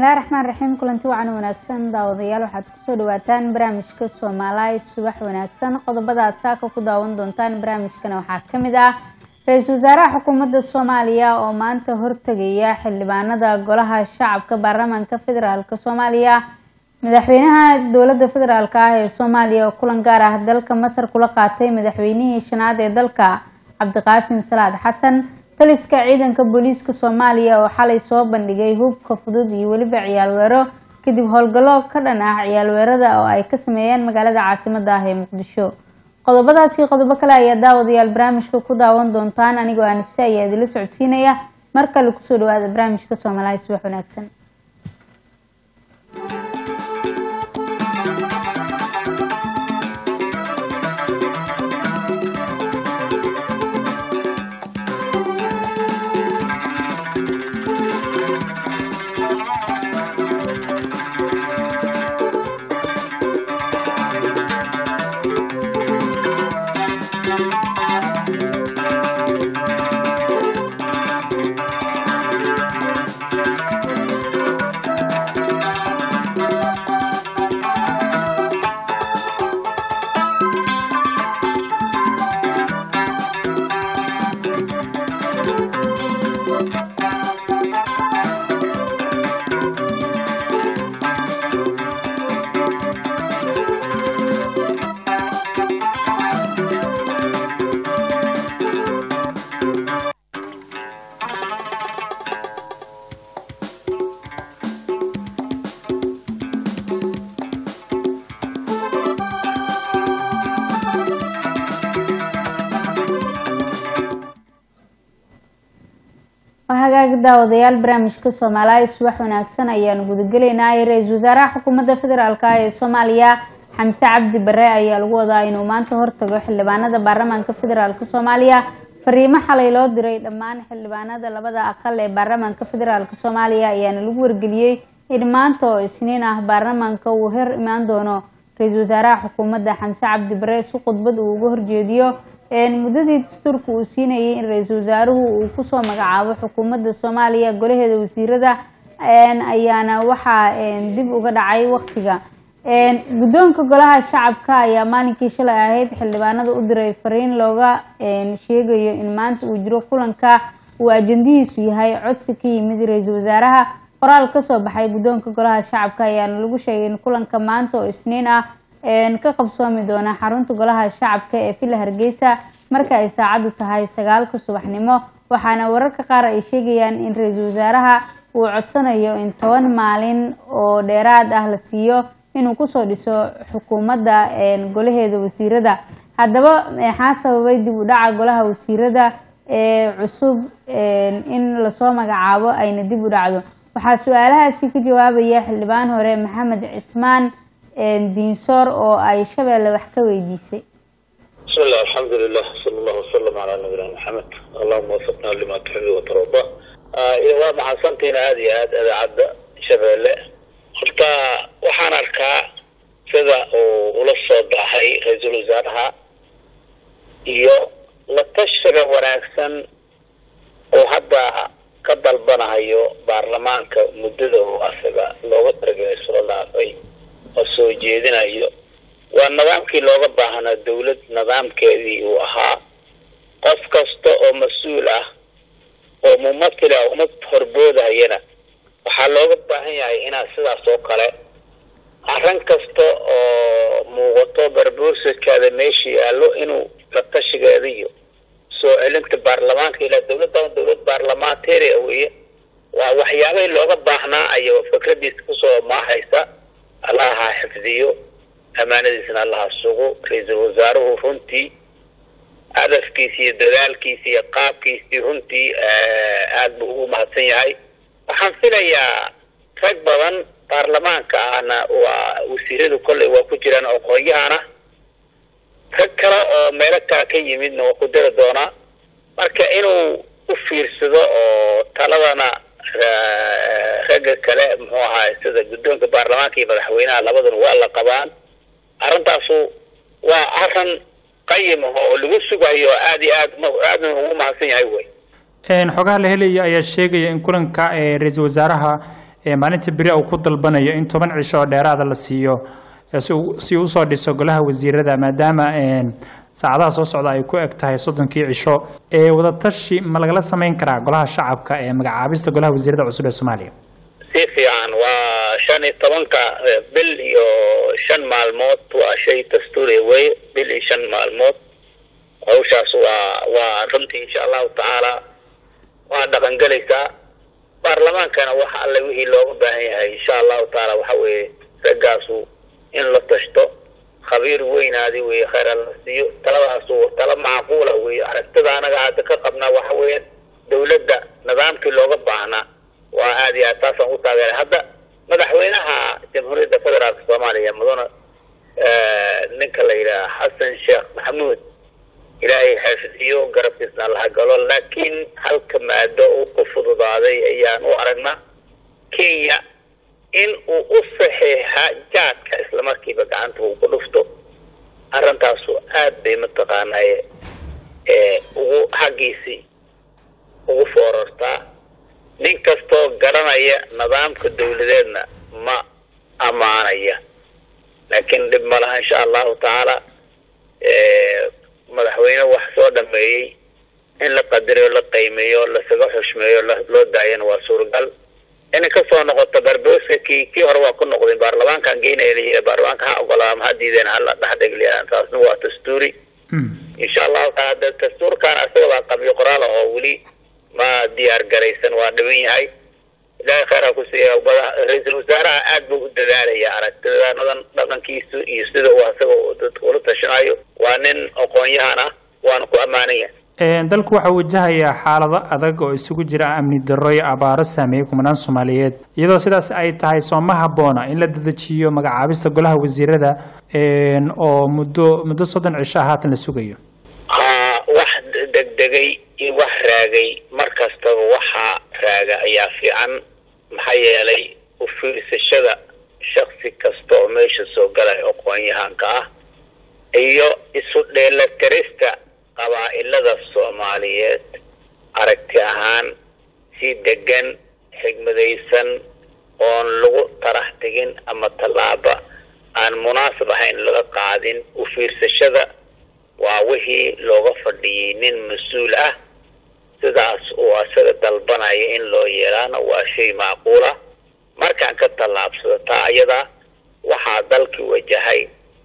bismillahi raxmaani raxiim kulanti wacan wanaagsan daawadayaal waxaad kusoo dhawaataan barnaamijka Soomaaliya subax wanaagsan qodobada aad saaka ku daawan doontaan barnaamijkana waxaa kamid ah ra'iisul wasaaraha xukuumadda Soomaaliya oo maanta hortagaya xildhibaanada golaha shacabka baarlamaanka federaalka Soomaaliya madaxweynaha dowladda federaalka ah ee Soomaaliya oo kulan gaar ah dalka Masar kula qaatay madaxweynihii shanaad ee dalka Cabdiqaasim Salaad Xasan taliska ciidanka booliiska Soomaaliya oo xalay soo bandhigay hubka fudud iyo waliba ciyaal weero kadib howlgallo ka dhan ah ciyaal weerada oo ay ka sameeyeen magaalada caasimadda ah ee Muqdisho qodobadaas iyo qodobo kale ayaa daawadayaal barnaamijka ku daawan doontaan anigoo anifsa ayaa idin la socodsiinaya marka la kusoo dhawaada barnaamijka Soomaaliya subax wanaagsan daawadayaal barnaamijka Soomaaliya subax wanaagsan ayaan gudagaleynaa ra'iisul wasaaraha xukuumadda federaalka ee Soomaaliya Xamse Cabdi Barre ayaa lagu wadaa inuu maanta hortago xildhibaanada baarlamaanka federaalka Soomaaliya fariimo xalay loo diray dhammaan xildhibaanada labada aqal ee baarlamaanka federaalka Soomaaliya ayaana lagu wargeliyay in maanta oo Isniin ah baarlamaanka uu hor imaan doono ra'iisul wasaaraha xukuumadda Xamse Cabdi Barre si khudbad uu uga horjeediyo muddadii dastuurka uu siinayay in ra'iisul wasaaruhu uu ku soo magacaabo xukuumadda Soomaaliya golaheeda wasiirada ayaana waxa dib uga dhacay waqtiga guddoonka golaha shacabka ayaa maalinkii shalay ahayd xildhibaanada u diray fariin looga sheegayo in maanta uu jiro kulanka uu ajandihiisu yahay codsi ka yimid ra'iisul wasaaraha qoraal ka soo baxay guddoonka golaha shacabka ayaana lagu sheegay in kulanka maanta oo Isniin ah ka qabsoomi doona xarunta golaha shacabka ee Villa Hargeysa marka ay saacadu tahay 9 subaxnimo waxaana wararka qaar ay sheegayaan in ra'iisul wasaaraha uu codsanayo in 10 maalin oo dheeraad ah la siiyo inuu ku soo dhiso xukuumadda golaheeda wasiirada haddaba maxaa sababay dib u dhaca golaha wasiirada ee cusub in la soo magacaabo ayna dib u dhacdo waxaa su'aalahaasi ka jawaabaya xildhibaan hore Maxamed Cismaan دينصور أو أي شبه اللي بحكي ويديسي. بسم الله الحمد لله صلى الله وسلم على نبينا محمد اللهم وفقنا لما تحب وترضى. إذا ما حصلتين هذه عد شبه اللي قلت وحنا ركع كذا ولصق حي رجل زارها لا تشتغل ورأسن وهذا قدر بنايو برلمان كمدده وأسباب لو ترجع صلى الله عليه soo jeedinayo waa nidaamkii looga baahnaa dawlad nidaamkeedii uu ahaa qof kasta oo mas'uul ah oo mumathil ah oo horboodayana waxa looga baahan yahay inaa sidaas oo kale arrin kasta oo muuqato barbuursadkeeda meeshii yaalo inuu la tashigeeda iyo soo celinta baarlamaanka ila dawlad baarlamaanteeri weeye waa waxyaabaha looga baahnaa ayo fikradiisa ku soo maahaysa الله حفظيه أمانة سنة الله السوق رئيس الوزراء هنتي هدف كيسي دلال كيسي قاب كيسي هنتي أدبه مهتسني هاي وحنفلا يا فكبرا برلمان كأنا وسيرده كل وكجران أو قويانا فكرة ملكا كي منه وقدر دونا مركا إنه أفير سدا طلبنا رجع كلام هو هاي سيدا قدوم كبرلمان كي مدحوينها لبضن ولا قبان أرنتاسو وأحسن قيمه هو اللي وسقه هي عادي هو ما حسين هاي xogaha la helaya ayaa sheegaya in kulanka ra'iisul wasaaraha maalinta beri uu ku dalbanayo in 10 cisho oo dheeraad la siiyo si uu soo dhiso golaha wasiirada maadaama saacadaha soo socda ay ku eg tahay 30 cisho wada tashi ma laga sameyn karaa golaha shacabka magacaabista golaha wasiirada cusub ee Soomaaliya si fiican waa 15 bil iyo 5 maalmood waa shay dastuuri way bil iyo 5 maalmood hawshaas waa runtii insha Allah taala waa dhaqan galaysaa baarlamaankana waxa alle wixii looga baahan yahay insha Allah taala waxa weeye ragaasu in la tashto khabiir weynaadi way khayr la siiyo talaba macquul ah way aragtida anaga hadda ka qabna waxa weeye dawladda nidaamkii looga baahnaa waa aad iyo aad u taageeray hadda madaxweynaha jamhuuriyadda federaalka Soomaaliya mudane ninka la yiraahdo Xasan Sheekh Maxamuud ilaahay xafidiyo garabkiisna la galo laakiin halka maado uu ku fududaaday ayaan u aragnaa Kenya in uu u saxiixa jaadka isla markiiba gacanta uu ku dhufto arrintaas aad bay mataqaanay ugu hagiisi ugu foorartaa nin kastoo garanaya nidaamka dawladeedna ma amaanaya laakiin dib ma laha insha Allah taala madaxweyne wax soo dhameeyay in la qadariyo la qiimeeyo la saga xushmeeyo loo daayana waa suuragal in ka soo noqoto barbooska kii hore waa ku noqday baarlamaanka geynayay baarlamaanka ha ogolaa ma diideen hal dhaxdhegliyaan taasna waa dastuuri insha Allah taala dastuurkan asaga qabiyo qoraal oo wali ma diyaar garaysan waa dhawan yahay ilaahay khayr ku siiyo ra'iisul wasaaraha aad buu u dadaalaya aragtida dhaqankiisu iyo sida uu asaga dadka ula tashanayo waa nin aqoon-yahan ah waan ku amaanaya dalku waxa wajahaya xaalado adag oo isugu jira amni darro iyo abaaro saameeyay kumanaan Soomaaliyeed iyadoo sidaas ay tahay Soomaha boona in la dedejiyo magacaabista golaha wasiirada oo muddo 30 cisho haatan la sugayo wax degdegay iyo wax raagay markasta waxa raaga ayaa fiican maxay yeelay u fiirsashada shakhsi kasta oo meesha soo galay aqoon-yahanka ah iyo isu dheelatirista qabaa'ilada Soomaaliyeed aragti ahaan si degan xigmadaysan oo lagu tarax tagin ama talaaba aan munaasab ahayn laga qaadin u fiirsashada waa wixii looga fadhiyay nin mas'uul ah sidaas oo asaga dalbanaya in loo yeelana waa shay macquul ah markaan ka talaabsado taa ayada waxa dalkii wajahay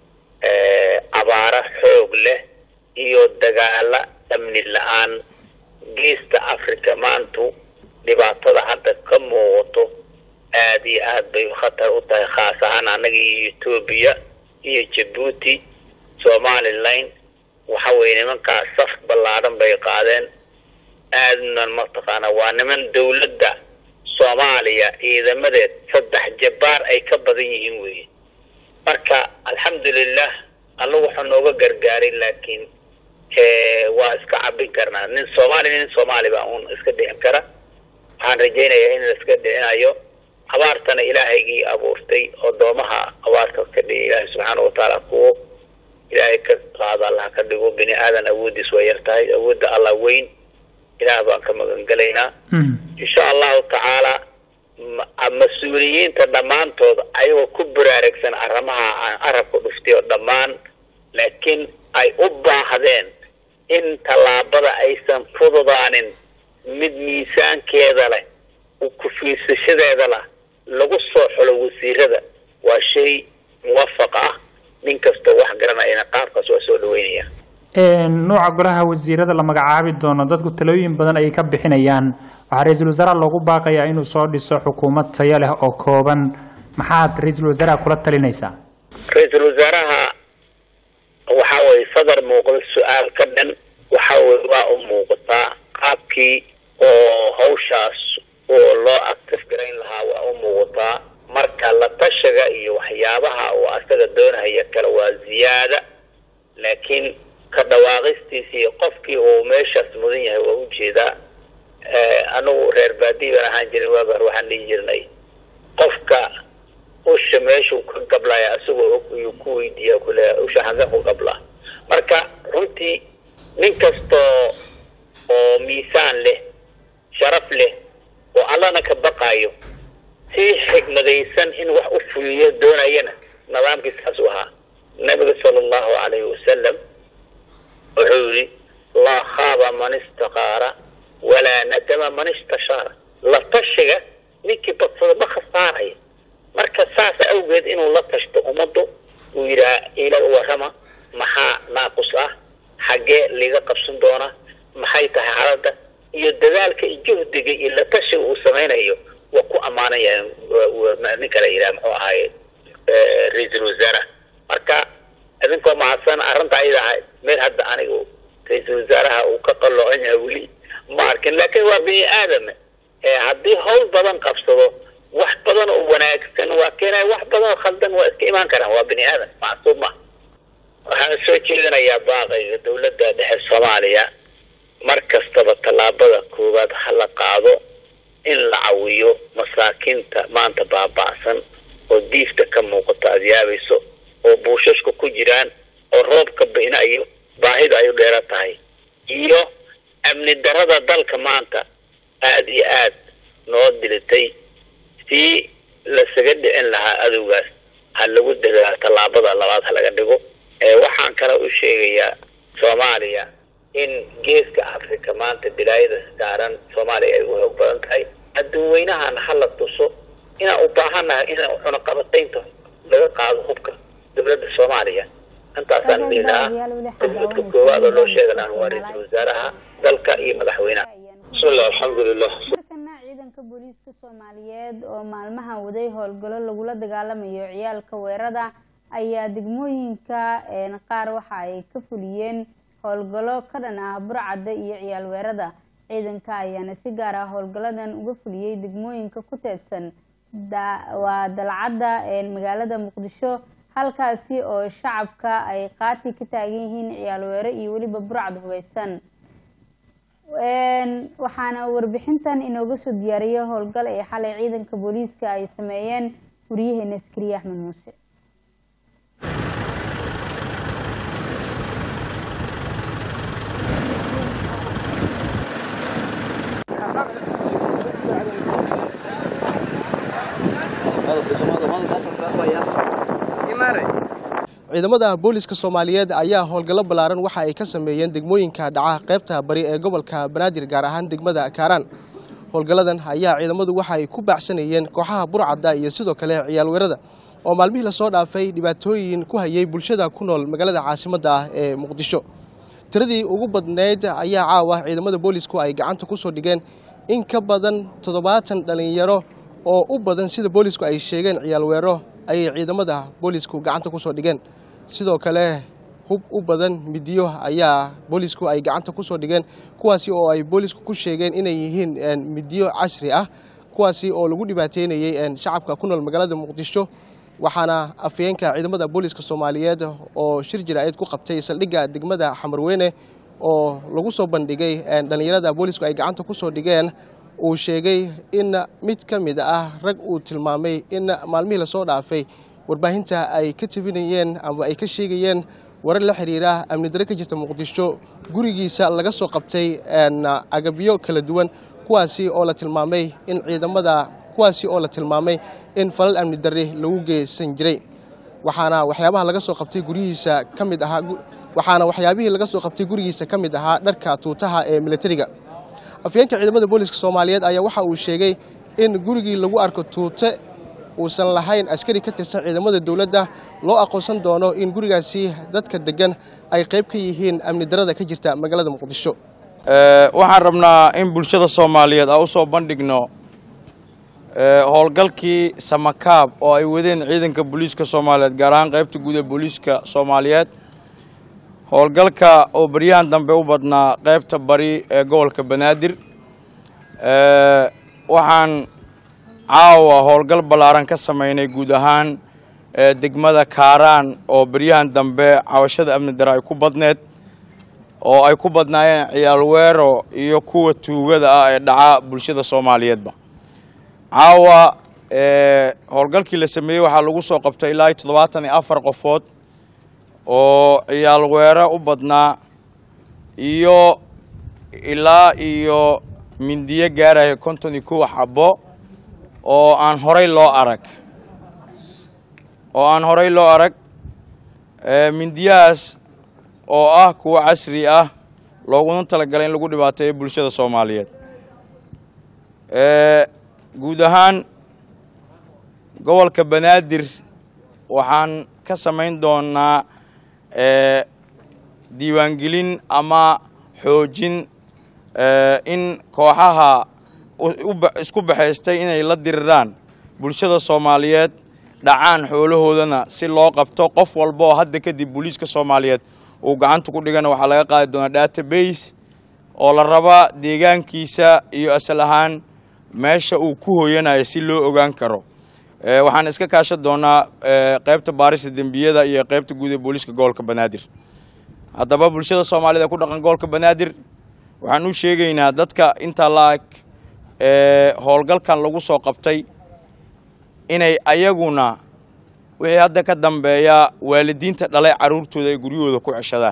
abaara xoog leh iyo dagaala amni la'aan geesta Afrika maantu dhibaatada hadda ka muuqato aad iyo aad bay khatar u tahay khaas ahaan anaga Ethiopia iyo Djibouti Somaliland waxa weeye nimankaas saf ballaaran bay qaadeen aadna mataqaana waa niman dawladda Soomaaliya ciidamadeed 3 jabaar ay ka badan yihiin weeye marka alxamdulillah Allah wuxuu nooga gargaaray laakiin waa iska cabin karnaa nin Soomaali baa uun iska dhicin kara waxaan rajaynayaa in la iska dhicinayo abaartana ilaahaygi abuurtay oo doomaha abaarta ka dhigay Ilaahay subhanahu wa ta'ala ku ilaahay ka qaada Allah ka dhigo bini aadan awoodiis way yartahay awoodda Allah weyn ilaah baan ka magan galaynaa insha Allah taala mas'uuliyiinta dhamaantood ayagoo ku baraaragsan arrimaha arabka dhuftiyo dhamaan laakiin ay u baahdeen in talaabada aysan fududaanin mid miisaankeeda leh u ku fiirsashadeeda leh lagu soo xulo wasiirada waa shay muwaafaq ah nin kasta wax garanayna qaabkaas waa soo dhaweynaya nooca golaha wasiirada la magacaabi doono dadku talooyin badan ay ka bixinayaan waxa ra'iisul wasaaraha loogu baaqayaa inuu soo dhiso xukuumad tayo leh oo kooban maxaad ra'iisul wasaaraha kula talinaysaa ra'iisul wasaaraha waxa way sadar muuqda su'aal ka dhan waxa way waa u muuqataa qaabkii oo hawshaas oo loo active gareyn lahaa waa u muuqataa marka la tashiga iyo waxyaabaha oo asaga doonaya kala waa ziyaada laakiin ka dhawaaqistiisii qofkii uu meeshaas mudan yahay waa u jeedaa anagu reer baadiyo ahaan jirin waxaan dhihi jirnay qofka usha meeshuu ka gablaya asagoo uu ku weydiiya kule usha xagga ku gabla marka runtii nin kasto oo miisaan leh sharaf leh oo allana ka baqayo si niyeysan in wax u fuliyo doonayana nidaamkiisaas u ahaa nabiga sallallahu alayhi wasallam wuxuu yidhi laa khaaba man istaqaara walaa nadama man istashaara la tashiga ninkii badsada ma khasaaraya marka saas awgeed inuu la tashto ummaddu uu yidhaha ila warrama maxaa naaqus ah xaggee liga qabsan doona maxay tahay xaaladda iyo dadaalka iyo juhdiga iyo la tashiga uu samaynayo waa ku ammaanaya nin kale yidhaha muxuu ahaaye ra-iisul wasaaraha marka idinkoo mahadsan arrinta ayada ahayd meel hadda anigu ra-iisul wasaaraha uu ka qaloocan yahay weli ma arkin laakiin waa bini aadam haddii hawl badan qabsado wax badan oo wanaagsan waa keenaya wax badan oo khaldan waa iska imaan karaan waa bini aadam macsuum ma waxaan soo jeedinayaa baaqayga dowladda dhexe Soomaaliya mar kastaba tallaabada koowaad hala qaado in la cawiyo masaakiinta maanta baaba'san oo diifta ka muuqata adyaabayso oo buushashka ku jiraan oo roobka binayo baahida ay dheera tahay iyo amni darada dalka maanta aad iyo aad noo dilitay si la saga dhicin lahaa adowgaas ha lagu dadaalo tallaabada labaad ha laga dhigo waxaan kale u sheegayaa Soomaaliya in geeska Afrika maanta bilaayada saaran Soomaaliya ay u xoog badan tahay adduunweynahan hala tuso ina u baahanahay ina xuna qabataynta laga qaado hubka dowladda Soomaaliya intaasaan bilaha dadka koowaad oo loo sheegan waa ra'iisul wasaaraha dalka iyo madaxweynaha bismillah alxamdulillah ciidanka booliiska Soomaaliyeed oo maalmaha waday howlgalo lagula dagaalamayo ciyaalka weerarada ayaa degmooyinka qaar waxa ay ka fuliyeen howlgalo ka dhan ah burcadda iyo ciyaal weerarada ciidanka ayaana si gaar ah howlgaladan uga fuliyay degmooyinka ku teedsan waa dalcadda magaalada Muqdisho halkaasi oo shacabka ay qaati ka taagan yihiin ciyaal weerar iyo waliba burcad hubeysan waxaana warbixintan inooga soo diyaariyay howlgal ay xalay ciidanka booliiska ay sameeyeen wariyaheena Askari Axmed Muuse ciidamada booliska Soomaaliyeed ayaa howlgallo balaaran waxa ay ka sameeyeen degmooyinka dhaca qaybta bari ee gobolka Banaadir gaar ahaan degmada Kaaraan howlgalladan ayaa ciidamadu waxa ay ku baacsanayeen kooxaha burcadda iyo sidoo kale ciyaal weerarada oo maalmihii la soo dhaafay dhibaatooyin ku hayay bulshada ku nool magaalada caasimadda ah ee Muqdisho tiradii ugu badneyd ayaa caawa ciidamada boolisku ay gacanta ku soo dhigeen in ka badan 70 dhalinyaro oo u badan sida boolisku ay sheegeen ciyaal weeraro ay ciidamada boolisku gacanta ku soo dhigeen sidoo kale hub u badan midiyo ayaa boolisku ay gacanta ku soo dhigeen kuwaasi oo ay boolisku ku sheegeen inay yihiin midiyo casri ah kuwaasi oo lagu dhibaateynayay shacabka ku nool magaalada Muqdisho waxaana afyeenka ciidamada booliska Soomaaliyeed oo shir jiraa'id ku qabtay saldhigga degmada Xamarweyne oo lagu soo bandhigay dhalinyarada boolisku ay gacanta ku soo dhigeen uu sheegay in mid ka mid ah rag uu tilmaamay in maalmihii la soo dhaafay warbaahinta ay ka tabinayeen ama ay ka sheegayeen warar la xiriira amni darro ka jirta Muqdisho gurigiisa laga soo qabtay agabyo kala duwan kuwaasi oo la tilmaamay in ciidamada kuwaasi oo la tilmaamay in falal amni darre lagu geesan jiray waxaana waxyaabaha laga soo qabtay gurigiisa kamid ahaa dharka tuutaha ee militariga afyeenka ciidamada booliska Soomaaliyeed ayaa waxa uu sheegay in gurigii lagu arko tuute uusan lahayn askari ka tirsan ciidamada dawladda loo aqoonsan doono in gurigaasi dadka degan ay qayb ka yihiin amni darrada ka jirta magaalada Muqdisho waxaan rabnaa in bulshada Soomaaliyeed ay u soo bandhigno howlgalkii Samakaab oo ay wadeen ciidanka booliska Soomaaliyeed gaar ahaan qaybta guud ee booliska Soomaaliyeed howlgalka oo baryahan dambe u badnaa qaybta bari ee gobolka Banaadir waxaan caawa howlgal balaaran ka sameynay guud ahaan degmada Kaaraan oo baryahan dambe cawashada amni darro ay ku badneed oo ay ku badnaayeen ciyaal weero iyo kuwa tuugada ah ee dhaca bulshada Soomaaliyeedba caawa howlgalkii la sameeyay waxa lagu soo qabtay ilaa 74 qofood oo ciyaal weero u badnaa iyo ilaa iyo mindiye gaaraya 51 xabo oo aan horay loo arag oo aan horay loo arag mindiyahaas oo ah kuwa casri ah looguna talagalay in lagu dhibaateeyo bulshada Soomaaliyeed guud ahaan gobolka Banaadir waxaan ka samayn doonaa diiwaangelin ama xoojin in kooxaha isku baxaystay inay la diriraan bulshada Soomaaliyeed dhacaan xoolahoodana si loo qabto qof walba oo hadda kadib booliiska Soomaaliyeed uu gacanta ku dhigana waxa laga qaadi doonaa database oo la raba deegaankiisa iyo asal ahaan meesha uu ku hooyanayo si loo ogaan karo waxaan iska kaashan doonaa qaybta baarista dambiyada iyo qaybta guud ee booliiska gobolka Banaadir haddaba bulshada Soomaaliyeed ku dhaqan gobolka Banaadir waxaan u sheegaynaa dadka inta laag howlgalkan lagu soo qabtay inay ayaguna wixii hadda ka dambeeya waalidiinta dhalay caruurtooda ay guryahooda ku ceshadaan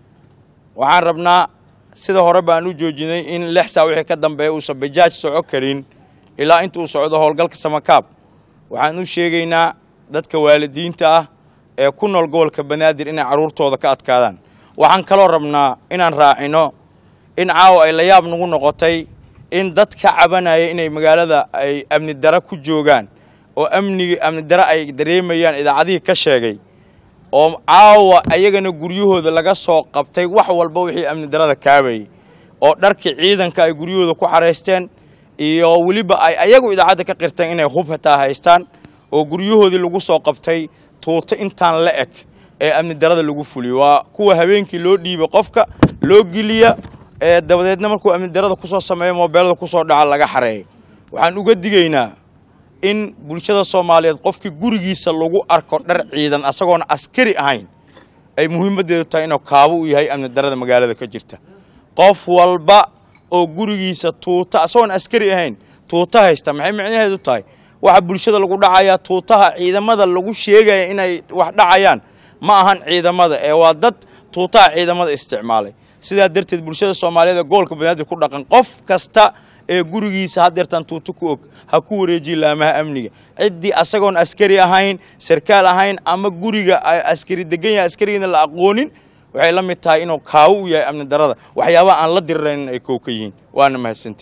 waxaan rabnaa sida hore baan u joojinay in 6 saac wixii ka dambeeya uu sabajaaj soco karin ilaa inta uu socdo howlgalka Samakaab waxaan u sheegaynaa dadka waalidiinta ah ee ku nool gobolka Banaadir inay caruurtooda ka adkaadaan waxaan kaloo rabnaa inaan raacino in caawa ay la yaab nagu noqotay in dadka cabanaya inay magaalada ay amni dara ku joogaan oo amni dara ay dareemayaan idaacadii ka sheegay oo caawa ayagana guryahooda laga soo qabtay wax walba wixii amni darada kaabay oo dharkii ciidanka ay guryahooda ku xareysteen iyo waliba ay ayagu idaacada ka qirteen inay hub hataa haystaan oo guryahoodii lagu soo qabtay tuuto intaan la eg ee amni darada lagu fuliyo waa kuwa habeenkii loo dhiibay qofka loo giliya dabadeedna markuu amni darada ku soo sameeyo mobilada ku soo dhaca laga xareeyo waxaan uga digaynaa in bulshada Soomaaliyeed qofkii gurigiisa lagu arko dhar ciidan asagoon askari ahayn ay muhiimadeedu tahay inuu kaabo u yahay amni darada magaalada ka jirta qof walba oo gurigiisa tuuta asagoon askari ahayn tuuta haysta maxay macnaheedu tahay waxa bulshada lagu dhacaya tuutaha ciidamada lagu sheegay inay wax dhacayaan ma ahan ciidamada ee waa dad tuutaha ciidamada isticmaalay sida darteed bulshada Soomaaliyeed gobolka Banaadir ku dhaqan qof kasta ee gurigiisa hadeertan tuuto ku og ha ku wareeji laamaha amniga cidii asagoon askari ahayn sarkaal ahayn ama guriga askari degan yahay askariina la aqoonin waxay la mid tahay inuu kaaw u yahay amni darada waxyaabaha aan la dirirayn ay koob ka yihiin waana mahadsantii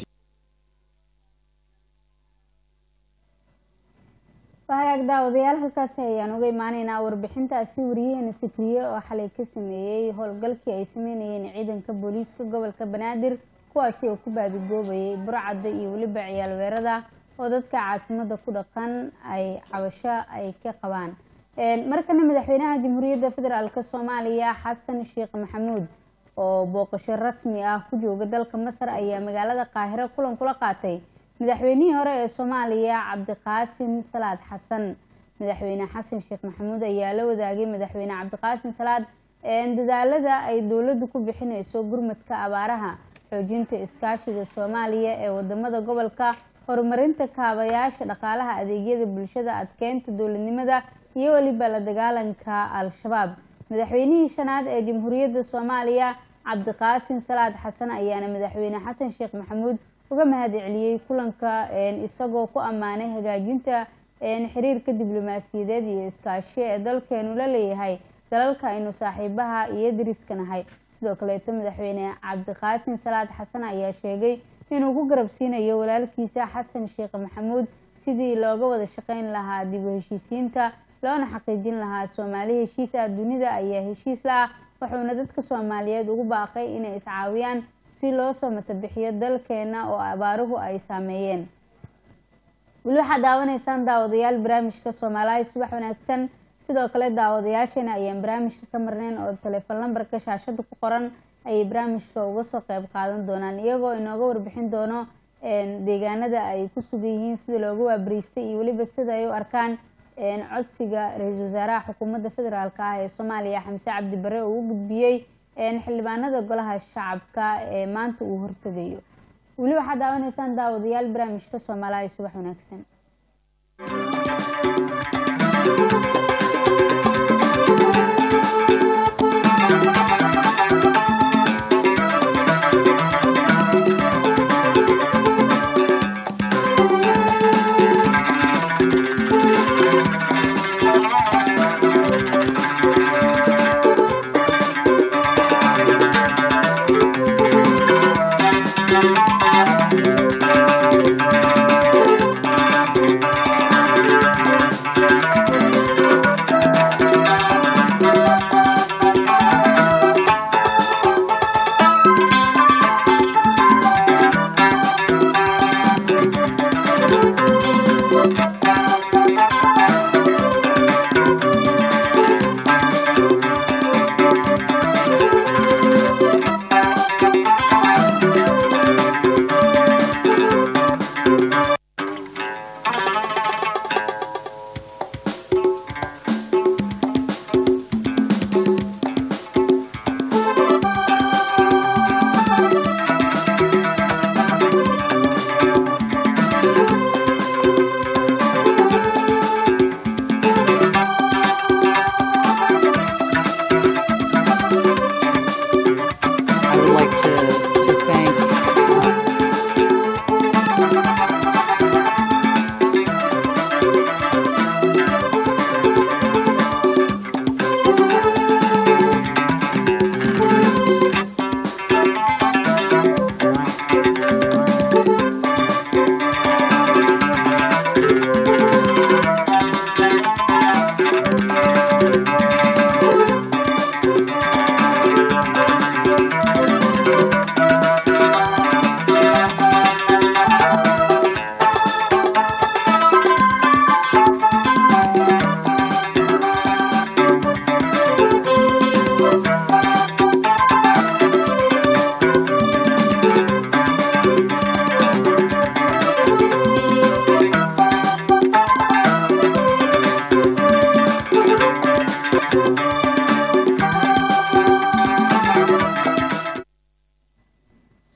وهاك daawadayaal halkaas ayaan uga imaanaynaa warbixintaasi wariyeen Sikriye oo xalay ka sameeyay howlgalkii ay sameeyeen ciidanka booliiska gobolka Banaadir kuwaasi oo ku baadigoobay burcadda iyo waliba ciyaal weerada oo dadka caasimada ku dhaqan ay cabasho ay ka qabaan markana madaxweynaha Jamhuuriyadda Federaalka Soomaaliya Xasan Sheekh Maxamuud oo booqasho rasmi ah ku jooga dalka Masar ayaa magaalada Qaahiro kulan kula qaatay madaxweynihii hore ee Soomaaliya Cabdiqaasim Salaad Xasan madaxweyne Xasan Sheekh Maxamuud ayaa la wadaagay madaxweyne Cabdiqaasim Salaad dadaalada ay dawladdu ku bixinayso gurmadka abaaraha xoojinta iskaashiga Soomaaliya ee wadamada gobolka horumarinta kaabayaasha dhaqaalaha adeegyada bulshada adkeynta dawladnimada iyo waliba la dagaalanka al-shabaab madaxweynihii shanaad ee Jamhuuriyadda Soomaaliya Cabdiqaasim Salaad Xasan ayaana madaxweyne Xasan Sheekh Maxamuud uga mahadceliyay kulanka isagoo ku amaanay hagaajinta xiriirka diblomaasiyadeed iyo iskaashi ee dalkeenu la leeyahay dalalka aynu saaxiibaha iyo dariska nahay sidoo kale madaxweyne Cabdiqaasim Salaad Xasan ayaa sheegay inuu ku garabsiinayo walaalkiisa Xasan Sheekh Maxamuud sidii looga wada shaqeyn lahaa dib u heshiisiinta loona xaqiijin lahaa Soomaaliya heshiisa dunida ayaa heshiis la wuxuuna dadka Soomaaliyeed ugu baaqay inay iscaawiyaan si loo samata bixiyo dalkeena oo abaaruhu ay saameeyeen wali waxa daawanaysaan daawadayaal barnaamijka Soomaaliya subax wanaagsan sidoo kale daawadayaashana ayaan barnaamijka ka marnayn oo telefoon lambarka shaashada ku qoran ay barnaamijka uga soo qayb qaadan doonaan iyagoo inooga warbixin doono deegaanada ay ku sugan yihiin sida loogu waabariistay iyo waliba sida ay u arkaan codsiga ra'iisul wasaaraha xukuumadda federaalka ah ee Soomaaliya Xamse Cabdi Barre oo u gudbiyay xildhibaanada golaha shacabka ee maanta uu hortagayo wali waxa daawanaysaan daawadayaal barnaamijka Soomaaliya subax wanaagsan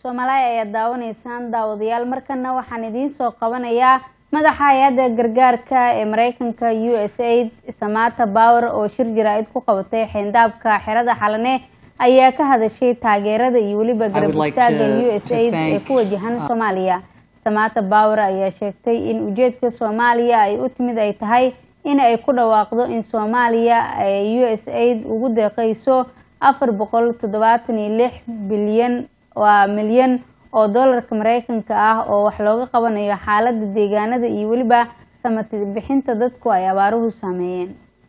Soomaaliya ayaa daawanaysaan daawadayaal markana waxaan idiin soo qabanayaa madaxa hay'adda gargaarka ee Mareykanka USAID Samantha Power oo shir jiraa'id ku qabatay xeyndaabka xerada Xalane ayaa ka hadashay taageerada iyo waliba garab istaagga USAID ee ku wajahan Soomaaliya. Samantha Power ayaa sheegtay in ujeedka Soomaaliya ay u timid ay tahay in ay ku dhawaaqdo in Soomaaliya ay USAID ugu deeqayso 476 milyan oo dollarka Mareykanka ah oo wax looga qabanayo xaaladda deegaanada iyo waliba samati bixinta dadku ay abaaruhu saameeyeen.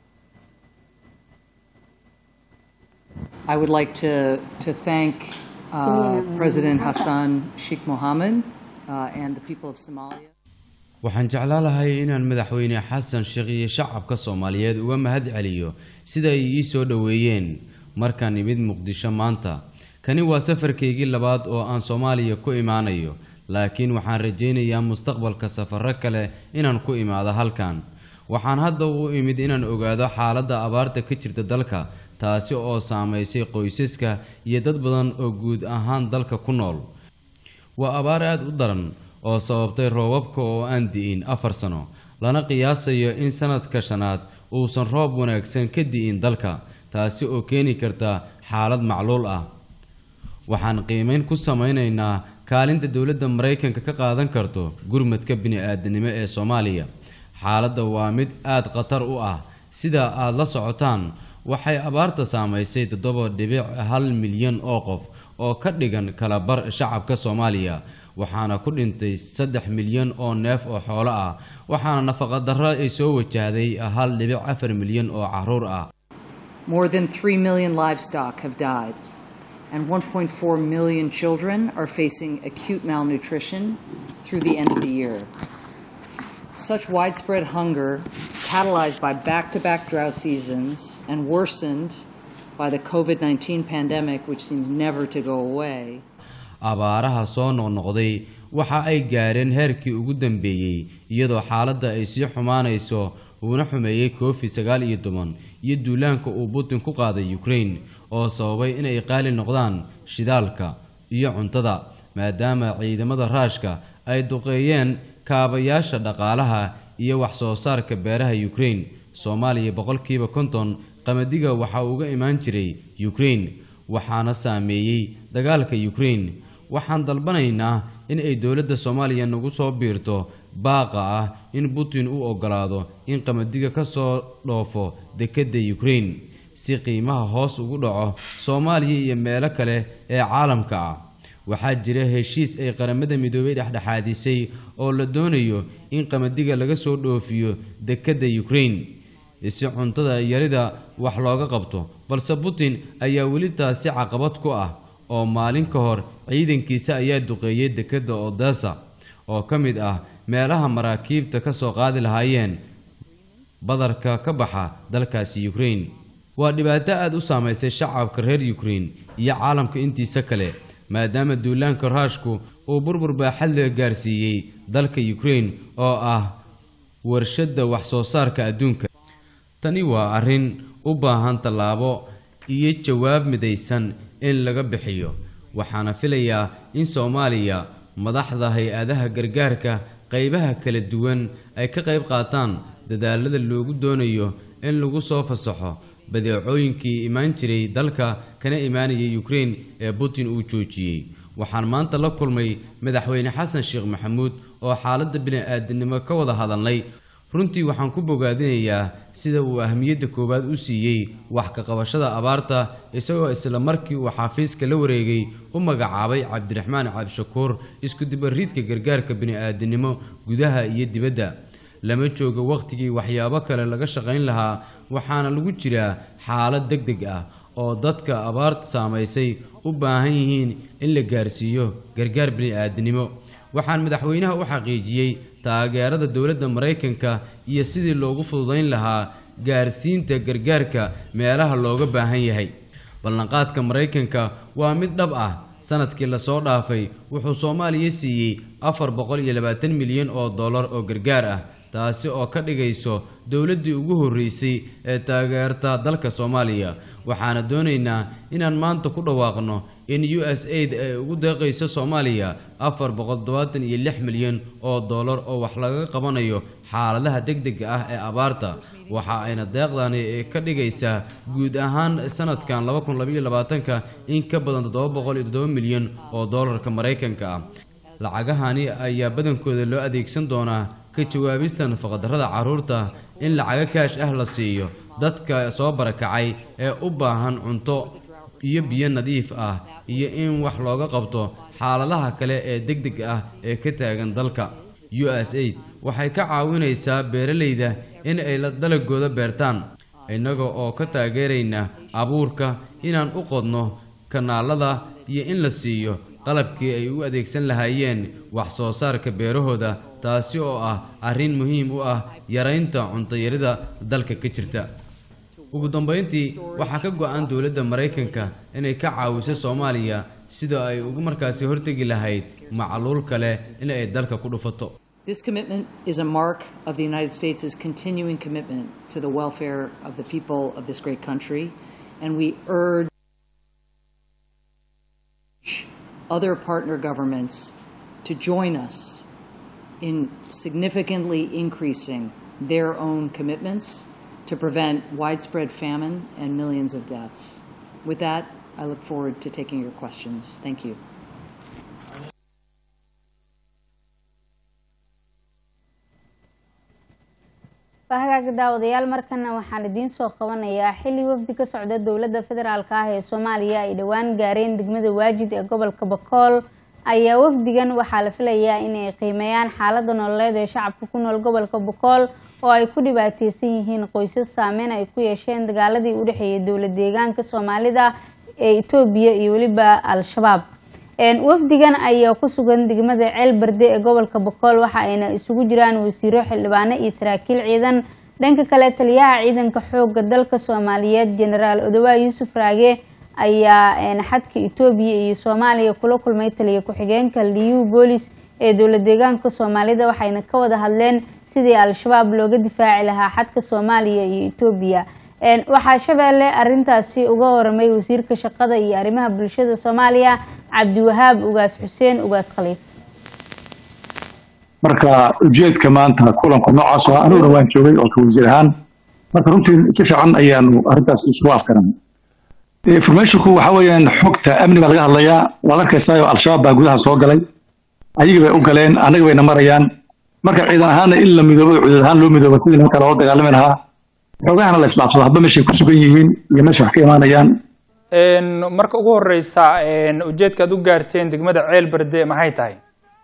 I would like to thank President Hassan Sheikh Mohammed and the people of Somalia. waxaan jeclaan lahay inaan madaxweyne xasan sheekh iyo shacabka Soomaaliyeed uga mahad celiyo sida ay ii soo dhaweeyeen markaan imid Muqdisho maanta. kani waa safarkaygii labaad oo aan Soomaaliya ku imaanayo, laakiin waxaan rajaynayaa mustaqbalka safarro kale inaan ku imaado halkan. waxaan hadda u imid inaan ogaado xaaladda abaarta ka jirta dalka, taasi oo saameysay qoysaska iyo dad badan oo guud ahaan dalka ku nool. waa abaar aad u daran oo sababtay roobabka oo aan di'in 4 sano, lana qiyaasayo in sanadka shanaad uusan roob wanaagsan ka di'in dalka, taasi oo keeni karta xaalad macluul ah. waxaan qiimeyn ku sameynaynaa kaalinta dowladda Mareykanka ka qaadan karto gurmadka bini'aadanimo ee Soomaaliya. xaaladda waa mid aad khatar u ah. sida aad la socotaan, waxay abaarta saameysay 7.1 milyan oo qof oo ka dhigan kala bar shacabka Soomaaliya, waxaana ku dhintay 3 milyan oo neef oo xoolo ah, waxaana nafaqa darro ay soo wajahday 1.4 milyan oo caruur ah. More than 3 million livestock have died, and 1.4 million children are facing acute malnutrition through the end of the year. Such widespread hunger, catalyzed by back-to-back drought seasons and worsened by the COVID-19 pandemic, which seems never to go away. abaaraha soo noqnoqday waxa ay gaareen heerkii ugu dambeeyay, iyadoo xaaladda ay sii xumaanayso uuna xumeeyay COVID-19 iyo duulaanka uu Putin ku qaaday Ukraine oo sababay in ay qaali noqdaan shidaalka iyo cuntada, maadaama ciidamada Ruushka ay duqeeyeen kaabayaasha dhaqaalaha iyo wax soo saarka beeraha Ukraine. Soomaaliya 50% qamadiga waxa uga imaan jiray Ukraine, waxaana saameeyay dagaalka Ukraine. waxaan dalbanaynaa in ay dowladda Soomaaliya nagu soo biirto baaqa ah in Putin uu ogolaado in qamadiga ka soo dhoofo dekedda Ukraine si qiimaha hoos ugu dhaco Soomaaliya iyo meelo kale ee caalamka ah. waxaa jira heshiis ay qaramada midoobay dhexdhexaadisay oo la doonayo in qamadiga laga soo dhoofiyo dekedda Ukraine si cuntada yarida wax looga qabto, balse Putin ayaa weli taasi caqabad ku ah oo maalin ka hor ciidankiisa ayaa duqeeyay dekedda Odessa oo ka mid ah meelaha maraakiibta ka soo qaadi lahaayeen badarka ka baxa dalkaasi Ukraine. waa dhibaato aad u saameysay shacabka reer Ukraine iyo caalamka intiisa kale, maadaama duulaanka Ruushku uu burbur baaxad leh gaarsiiyay dalka Ukraine oo ah warshadda wax soo saarka adduunka. tani waa arrin u baahan tallaabo iyo jawaab midaysan in laga bixiyo. waxaana filayaa in Soomaaliya madaxda hay'adaha gargaarka qaybaha kala duwan ay ka qayb qaataan dadaalada loogu doonayo in lagu soo fasaxo badeecooyinkii imaan jiray dalka kana imaanayay Ukraine ee Putin uu joojiyay. waxaan maanta la kulmay madaxweyne Xasan Sheekh Maxamuud oo xaaladda bini'aadanimo ka wada hadalnay. runtii waxaan ku bogaadinayaa sida uu ahmiyadda koowaad u siiyay wax ka qabashada abaarta, isagoo isla markii uu xafiiska la wareegay u magacaabay Cabdiraxmaan Cabdishakuur isku dibariidka gargaarka bini'aadanimo gudaha iyo dibadda. lama joogo waqtigii waxyaabo kale laga shaqayn lahaa, waxaana lagu jiraa xaalad degdeg ah oo dadka abaarta saameysay u baahan yihiin in la gaarsiiyo gargaar bini'aadanimo. waxaan madaxweynaha u xaqiijiyay taageerada dowladda Mareykanka iyo sidii loogu fududeyn lahaa gaarsiinta gargaarka meelaha looga baahan yahay. ballanqaadka Mareykanka waa mid dhab ah. sanadkii la soo dhaafay wuxuu Soomaaliya siiyay 420 milyan oo dollar oo gargaar ah, taasi oo ka dhigayso dowladdii ugu horeysay ee taageerta dalka Soomaaliya. waxaana doonaynaa inaan maanta ku dhawaaqno in USAID ay ugu deeqayso Soomaaliya 476 milyan oo dollar oo wax laga qabanayo xaaladaha degdegga ah ee abaarta waxa ayna deeqdani ka dhigaysaa guud ahaan sanadkan 2022 in ka badan 707 milyan oo dollarka Mareykanka ah lacagahani ayaa badankooda loo adeegsan doonaa ka jawaabista nafaqadarrada carruurta in lacaga kaash ah la siiyo dadka soo barakacay ee u baahan cunto iyo biyo nadiif ah iyo in wax looga qabto xaaladaha kale ee degdegga ah ee ka taagan dalka USAID waxay ka caawinaysaa beeralayda in ay la dalagooda beertaan inaga oo ka taageerayna abuurka inaan u qodno kanaalada iyo in la siiyo qalabkii ay u adeegsan lahaayeen wax soo saarka beerahooda taasi oo ah arrin muhiim u ah yaraynta cunto yarida dalka ka jirta ugu dambeyntii waxaa ka go'an dowladda Mareykanka inay ka caawiso Soomaaliya sida ay ugu markaasi hortagi lahayd macluul kale in ay dalka ku dhufato. This commitment is a mark of the United States' continuing commitment to the welfare of the people of this great country, and we urge other partner governments to join us in significantly increasing their own commitments to prevent widespread famine and millions of deaths. With that, I look forward to taking your questions. Thank you. hagaag daawadayaal markana waxaan idiin soo qabanayaa xilli wafdi ka socda dowladda federaalka ah ee Soomaaliya ay dhawaan gaareen degmada Waajid ee gobolka Bakool ayaa wafdigan waxaa la filayaa inay qiimeeyaan xaaladda nololeed ee shacabka ku nool gobolka Bakool oo ay ku dhibaataysan yihiin qoysas saameyn ay ku yeesheen dagaaladii u dhaxeeyay dowlad deegaanka Soomaalida ee Itoobiya iyo waliba Al-Shabaab wafdigan ayaa ku sugan degmada Ceelbarde ee gobolka Bakool waxa ayna isugu jiraan wasiiro xildhibaano iyo saraakiil ciidan dhanka kale taliyaha ciidanka xoogga dalka Soomaaliyeed Generaal Odawa Yuusuf Raage ayaa xadka Itoobiya iyo Soomaaliya kula kulmay taliye ku-xigeenka Liyu Police ee dowlad deegaanka Soomaalida waxayna ka wada hadleen sidii Al-Shabaab looga difaaci lahaa xadka Soomaaliya iyo Itoobiya waxaa Shabeelle arintaasi uga waramay wasiirka shaqada iyo arrimaha bulshada Soomaaliya Cabdiwahaab Ugaas Xuseen Ugaas Khaliif marka ujeedka maanta kulanka noocaas ah anuu waan joogay oo wasiir ahaan marka runtii si fiican ayaanu arintaas isku afkaran informationku waxa weeyaan xogta amniga laga hadlayaa wala arkaysaa Al-Shabaab baa gudaha soo galay ayaga bay u galeen anaga bayna marayaan marka ciidan ahaan in la midoobo ciidan ahaan loo midoobo sidii marka loo dagaalamay lahaa xogaana la islaafsado hadba meesha ku sugan yihiin iyo meesha wax ka imaanayaan marka ugu horeysa ujeedka aad u gaarteen degmada Ceelbarde maxay tahay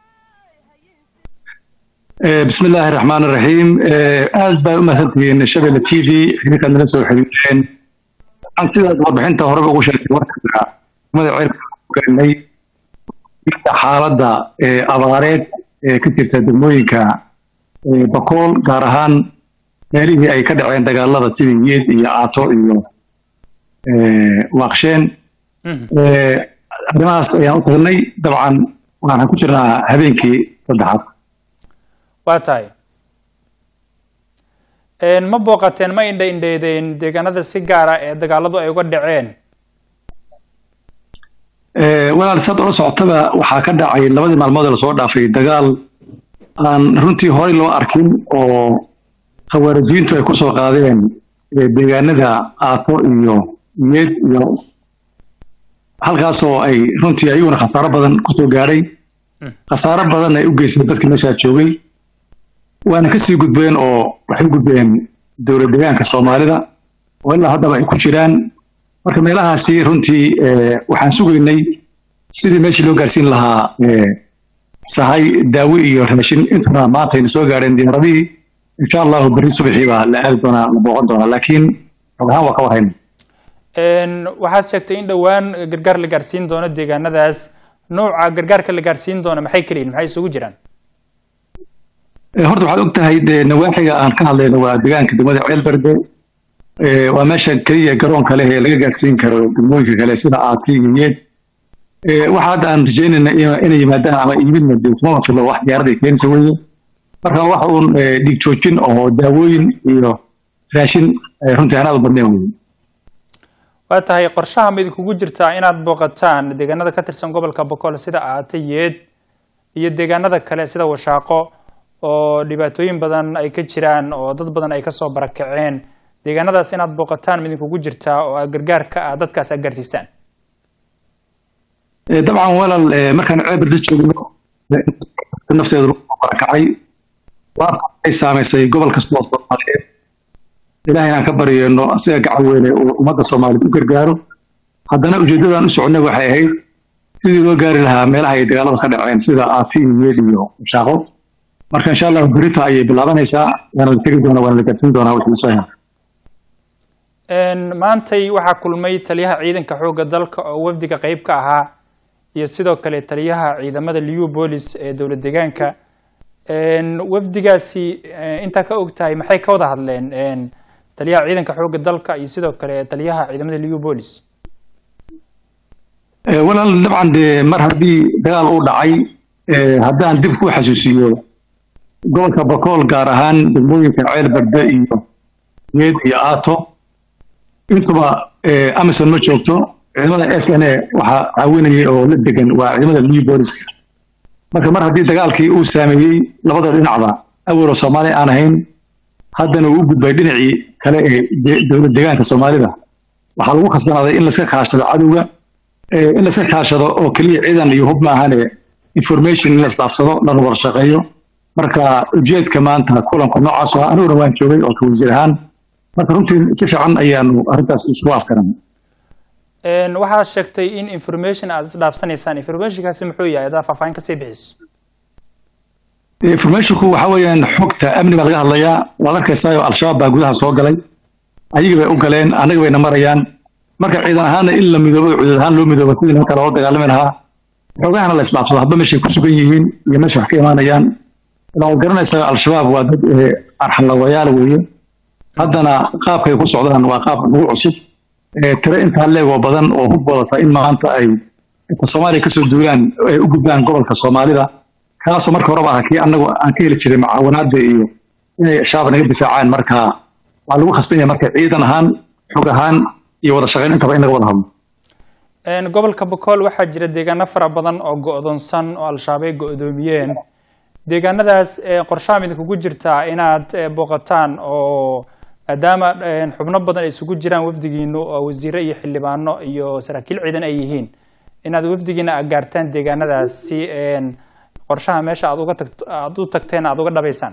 bismillaahir rahmaanir rahiim aad baa u mahadsantihiin Shabeelle TV xilkan la soo xiriireen aan sida warbixinta hore ugu sheegay warka degmada Ceelbarde xaaladda abaareed ka jirta degmooyinka Bakool gaar ahaan meelihii ay ka dhaceen dagaalada sidii Yeed iyo Aato iyo Waaqsheen arrimahaas ayaan u tagnay dabcan waxaan ku jirnaa habeenkii saddexaad waa tahay ma booqateen ma indhaydeen deegaanada si gaar ah ee dagaaladu ay uga dhaceen walaal sad oo socotaba waxaa ka dhacay labadii maalmood ee lasoo dhaafay dagaal aan runtii hore loo arkin oo khawaarijintu ay ku soo qaadeen deegaanada Aato iyo Yeed iyo halkaas oo ay runtii ayaguna khasaaro badan ku soo gaaray khasaaro badan ay u geysay dadkii meesha joogay waana ka sii gudbeen oo waxay u gudbeen dowlad deegaanka Soomaalida oo ilaa hadda ay ku jiraan marka meelahaasi runtii waxaan sugaynay sidii meeshii loo gaarsiin lahaa sahay daawi iyo raashin inta maanta ay soo gaareen diyaaradii insha Allah bari subaxii baa la aad doona la booqan doona laakiin waxaan waa ka warhayn waxaad sheegtay in dhawaan gargaar la gaarsiin doono deegaanadaas nooca gargaarka la gaarsiin doono maxay kaliin maxay isugu jiraan horta waxaad ogtahay nawaaxiga aan ka hadlayno waa deegaanka degmada Ceelbarde waa meesha kaliya garoonka leh ee laga gaarsiin karo degmooyinka kale sida Aati iyo Yeed waxa aan rajaynaynaa inay yimaadaan ama iibin kuma filo wax diyaarada keenaysa weeye marka waxa uu dhig joojin oo daawooyin iyo raashin runtii aan aad u badnayn weeye waa tahay qorshaha mid kugu jirtaa inaad booqataan deegaanada ka tirsan gobolka Boqol sida Aatayeed iyo deegaanada kale sida Washaaqo oo dhibaatooyin badan ay ka jiraan oo dad badan ay ka soo barakaceen deegaanadaas inaad booqataan mid kugu jirtaa oo gargaarka dadkaas gaarsiisaan dabcan walal markaan ceebada joogno nafteedu barakacay waa ay saameysay gobolka Soomaaliyeed ilaahay aan ka baryeeno asiga gacan weyn oo ummadda Soomaaliyeed u gargaaro haddana ujeedadaan u soconay waxay ahayd sidii loo gaari lahaa meelaha ay dagaalada ka dhaceen sida Aatayeed iyo Washaaqo marka insha Allah berito ayay bilaabanaysaa waana la tagi doonaa waana la gaarsiin doonaa wixii soo yahay maantay waxaa kulmay taliyaha ciidanka xoogga dalka oo wafdiga qayb ka ahaa iyo sidoo kale taliyaha ciidamada Liu Police ee dowlad deegaanka wafdigaasi inta ka ogtahay maxay ka wada hadleen taliyaha ciidanka xoogga dalka iyo sidoo kale taliyaha ciidamada Liu Police walaal dabcan mar haddii dagaal uu dhacay haddaan dib ku xasuusiyo gobolka Boqol gaar ahaan degmooyinka Ceelbarde iyo Yeed iyo Aato intuba Amazon ma joogto ciidamada SNA waxa caawinayay oo la degan waa ciidamada Liu Police marka mar haddii dagaalkii uu saameeyay labada dhinacba awal Soomaali aan ahayn haddana uu gudbay dhinacii kale ee dowlad deegaanka Soomaalida waxa lagu khasbanaaday in la iska kaashado cadawga in la iska kaashado oo kaliya ciidan iyo hub ma ahane information in la isdhaafsado lana wada shaqeeyo marka ujeedka maanta kulanka noocaas ah aniguna waan joogay oo wasiir ahaan marka runtii si fiican ayaanu arrintaas isku afkaran waxaa sheegtay in information aad isdhaafsanaysaan informationkaasi muxuu yahay adaa faahfaahin ka sii bixiso informationku waxa weeyaan xogta amniga laga hadlayaa waa arkaysaa al-shabaab baa gudaha soo galay ayaga bay u galeen anaga bayna marayaan marka ciidan ahaana in la midoobo ciidan ahaan loo midoobo sidii marka loo dagaalami lahaa xogahana la isdhaafsado hadba meeshay ku sugan yihiin iyo meesha wax ka imaanayaan ilaa garanaysaa al-shabaab waa dad arxalawayaal weeye haddana qaabkay ku socdaan waa qaab ugu cusub tire intaa leegoo badan oo hub wadata in maanta ay Soomaaliya kasoo duulaan ay u gudbaan gobolka Soomaalida kaasoo marka horeba ah kii annagu aan ka heli jiray macaawinaadda iyo inay shabaab naga difaacaan marka waa lagu khasban yahay marka ciidan ahaan xog ahaan iyo wada shaqayn intaba in laga wada hadlo gobolka Boqol waxaa jira deegaano fara badan oo go'doonsan oo al-shabaab ay go'doomiyeen deegaanadaas qorshaha mid kugu jirtaa inaad booqataan oo maadaama xubno badan ay isugu jiraan wafdigiinu oo wasiiro iyo xildhibaano iyo saraakiil ciidan ay yihiin inaad wafdigiina gaartaan deegaanadaas si qorshaha meesha aad u tagteen aad uga dhabaysaan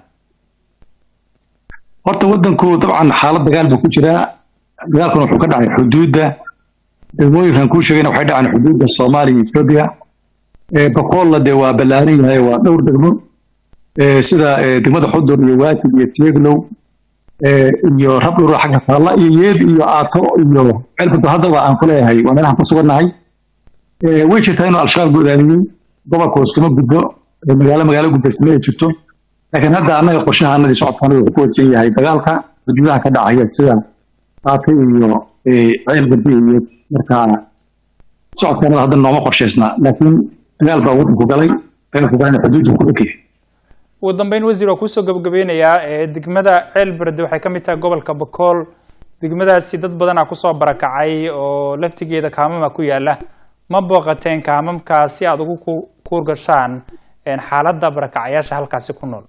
horta wadanku dabcan xaalad dagaal buu ku jiraa dagaalkuna wuxuu ka dhacay xuduudda degmooyinkan kuu sheegayna waxay dhaceen xuduudda Soomaaliya iyo Itoobiya Boqolna dee waa ballaaran yahay waa dhowr degmo sida degmada Xudur iyo Waatid iyo Tieglow iyo Rabdhur xagga Taalla iyo Yeed iyo Aato iyo Ceelbarde haddaba aan ku leeyahay waa meelaha ku sugannahay way jirtaa inuu al-shabaab go'daamiyey gobolka iskuma gudbo magaalo gudbasmay jirto laakiin hadda annaga qorshahanadii socodkana wuxuu ku wajan yahay dagaalka xuduudaha ka dhacaya sida Aato iyo Ceelbarde iyo marka socodkana hadda nooma qorshaysna laakiin dagaal baa wadanku galay dagaalku galay xuduudda ku dhigay ugu dambeyn wasiir waa kusoo gabagabeynayaa degmada Ceelbarde waxay ka mid tahay gobolka Boqol degmadaasi dad badan aa kusoo barakacay oo laftigeeda kaamama ku yaala ma booqateen kaamamkaas si aad ugu kuurgashaan xaaladda barakacayaasha halkaasi ku nool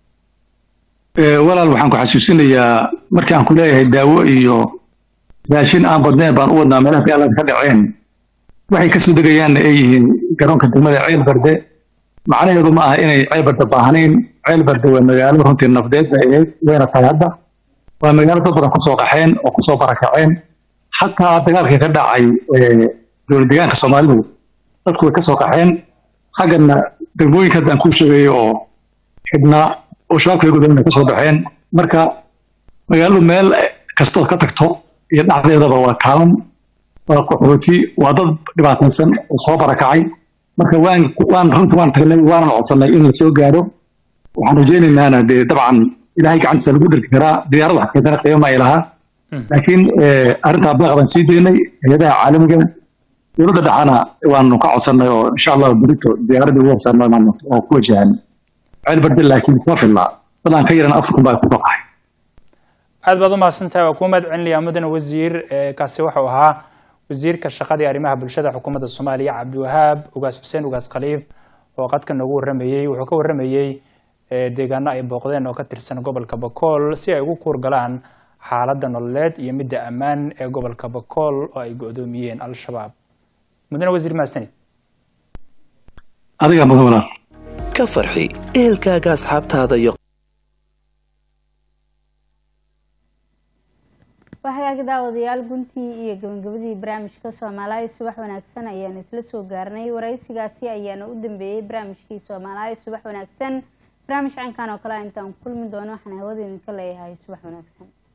walaal waxaan ku xasuusinayaa markii aan ku leeyahay daawo iyo raashin aan badnayn baan u wadnaa meelaha dagaalada ka dhaceen waxay kasoo degayaanna ay yihiin garoonka degmada Ceelbarde macnaheedu ma aha inay Ceelbarde baahnayn Ceelbarde waa magaalo runtii nafdeed wayna tahay hadda waa magaalo dad badan kusoo qaxeen oo kusoo barakaceen xataa dagaalkii ka dhacay dowlad deegaanka Soomaalidu dadku way kasoo qaxeen xaggana degmooyinka hadda aan kuu sheegay oo xidhnaa oo shabaabka gudaha kasoo baxeen marka magaaladu meel kastoo ka tagto iyo dhexdeedaba waa kaalan waa qaxooti waa dad dhibaataysan oo soo barakacay marka waan runtii waan tagnay waanan codsanay in la soo gaaro waxaan rajaynaynaa dee dabcan ilaahay gacantiisa lagu dhirki karaa diyaarada wax keentana qiimo ay lahaa laakiin arrintaa baaqdan sii daynay hay'adaha caalamiga dowladda dhexana waanu ka codsanay oo insha Allah berito diyaaradii ugu horsaarnaa oo ku wajahan Ceelbarde laakiin kuma filna badan ka yaran Afrika baa ku soo qaxay aad baad u mahadsantahay waa ku mahadcelinayaa mudane wasiir kaasi waxa uu ahaa wasiirka shaqada iyo arrimaha bulshada xukuumadda Soomaaliya Cabdiwahaab Ugaas Xuseen Ugaas Khaliif oo qadka nagu waramayay wuxuu ka waramayay deegaano ay booqdeen oo ka tirsan gobolka Bakool si ay ugu kuurgalaan xaaladda nololeed iyo midda ammaan ee gobolka Bakool oo ay go'doomiyeen al-shabaab. mudane wasiir maasanid adiga mudane ka farxi ehelkaaga asxaabtaada iyo waxaa daawadayaal guntii iyo gabagabadii barnaamijka Soomaaliya subax wanaagsan ayaan isla soo gaarnay waraysigaasi ayaana u dambeeyay barnaamijkii Soomaaliya subax wanaagsan barnaamij cankan oo kale intaan kulmi doono waxaan hawada idinka leeyahay subax wanaagsan